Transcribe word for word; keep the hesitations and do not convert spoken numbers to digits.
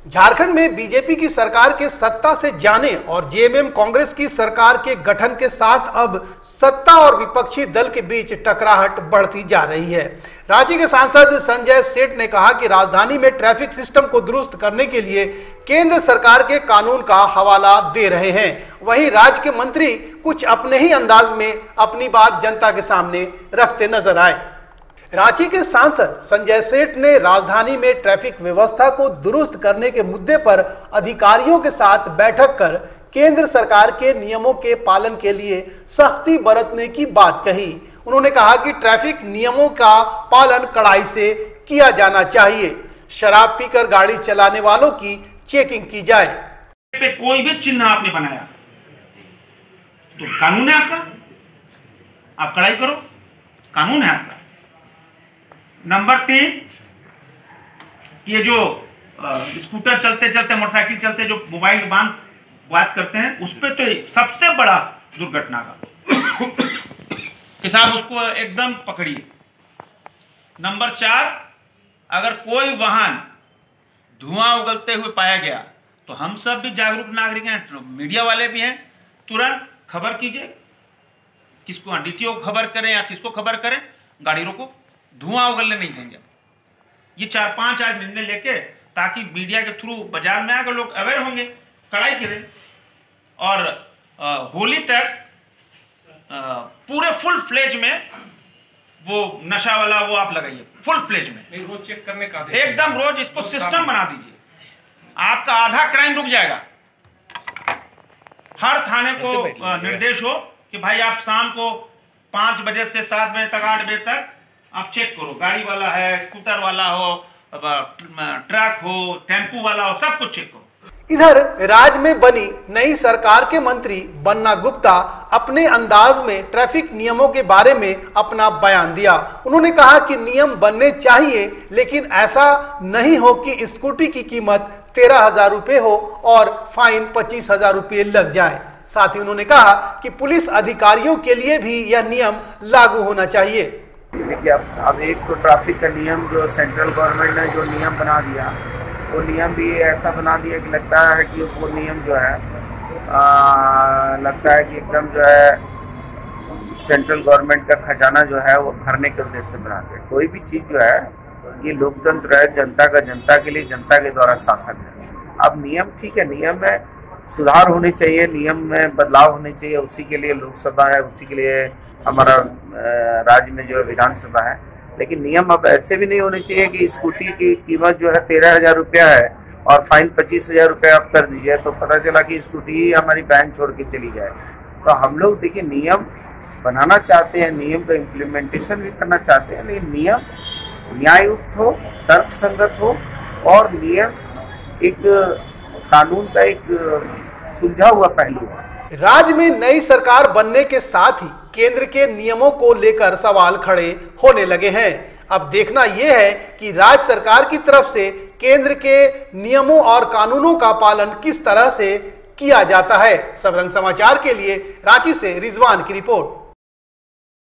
झारखंड में बीजेपी की सरकार के सत्ता से जाने और जेएमएम कांग्रेस की सरकार के गठन के साथ अब सत्ता और विपक्षी दल के बीच टकराहट बढ़ती जा रही है। रांची के सांसद संजय सेठ ने कहा कि राजधानी में ट्रैफिक सिस्टम को दुरुस्त करने के लिए केंद्र सरकार के कानून का हवाला दे रहे हैं। वहीं राज्य के मंत्री कुछ अपने ही अंदाज में अपनी बात जनता के सामने रखते नजर आए। रांची के सांसद संजय सेठ ने राजधानी में ट्रैफिक व्यवस्था को दुरुस्त करने के मुद्दे पर अधिकारियों के साथ बैठक कर केंद्र सरकार के नियमों के पालन के लिए सख्ती बरतने की बात कही। उन्होंने कहा कि ट्रैफिक नियमों का पालन कड़ाई से किया जाना चाहिए। शराब पीकर गाड़ी चलाने वालों की चेकिंग की जाए। पे कोई भी चिन्ह आपने बनाया तो कानून है आपका, आप कड़ाई करो, कानून है आपका। नंबर तीन, ये जो स्कूटर चलते चलते मोटरसाइकिल चलते जो मोबाइल बांध बात करते हैं उस पर तो सबसे बड़ा दुर्घटना का कि साहब उसको एकदम पकड़िए। नंबर चार, अगर कोई वाहन धुआं उगलते हुए पाया गया तो हम सब भी जागरूक नागरिक हैं, मीडिया वाले भी हैं, तुरंत खबर कीजिए, किसको डीटीओ को खबर करें या किसको खबर करें, गाड़ी रोको, धुआं उगलने नहीं देंगे। ये चार पांच आज निर्णय लेके ताकि मीडिया के थ्रू बाजार में आकर लोग अवेयर होंगे, कड़ाई करें और आ, होली तक आ, पूरे फुल फ्लेज में वो नशा वाला वो आप लगाइए, फुल फ्लेज में रोज चेक करने का एकदम रोज इसको सिस्टम बना दीजिए। आपका आधा क्राइम रुक जाएगा। हर थाने को निर्देश हो कि भाई आप शाम को पांच बजे से सात बजे तक आठ बजे तक आप चेक करो, गाड़ी वाला है, स्कूटर वाला हो, ट्रक हो, टेम्पू वाला हो, सब कुछ चेक करो। इधर राज्य में बनी नई सरकार के मंत्री बन्ना गुप्ता अपने अंदाज में ट्रैफिक नियमों के बारे में अपना बयान दिया। उन्होंने कहा कि नियम बनने चाहिए, लेकिन ऐसा नहीं हो कि स्कूटी की कीमत तेरह हजार रुपये हो और फाइन पच्चीस हजार रुपये लग जाए। साथ ही उन्होंने कहा कि पुलिस अधिकारियों के लिए भी यह नियम लागू होना चाहिए। देखिए, अब अब एक तो ट्रैफिक का नियम जो सेंट्रल गवर्नमेंट ने जो नियम बना दिया, वो नियम भी ऐसा बना दिया कि लगता है कि वो नियम जो है आ, लगता है कि एकदम जो है सेंट्रल गवर्नमेंट का खजाना जो है वो भरने के उद्देश्य से बना दिया। कोई भी चीज़ जो है ये लोकतंत्र है, जनता का जनता के लिए, जनता के द्वारा शासन है। अब नियम ठीक है, नियम में सुधार होने चाहिए, नियम में बदलाव होने चाहिए, उसी के लिए लोकसभा है, उसी के लिए हमारा राज्य में जो है विधानसभा है। लेकिन नियम अब ऐसे भी नहीं होने चाहिए कि स्कूटी की कीमत जो है तेरह हजार रुपया है और फाइन पच्चीस हजार रुपया आप कर दीजिए, तो पता चला कि स्कूटी ही हमारी बैंक छोड़ के चली जाए। तो हम लोग देखिए नियम बनाना चाहते हैं, नियम का इम्प्लीमेंटेशन भी करना चाहते हैं, लेकिन नियम न्याययुक्त हो, तर्क संगत हो और नियम एक कानून का एक सुलझा हुआ पहलू है। राज्य में नई सरकार बनने के साथ ही केंद्र के नियमों को लेकर सवाल खड़े होने लगे हैं। अब देखना यह है कि राज्य सरकार की तरफ से केंद्र के नियमों और कानूनों का पालन किस तरह से किया जाता है। सबरंग समाचार के लिए रांची से रिजवान की रिपोर्ट।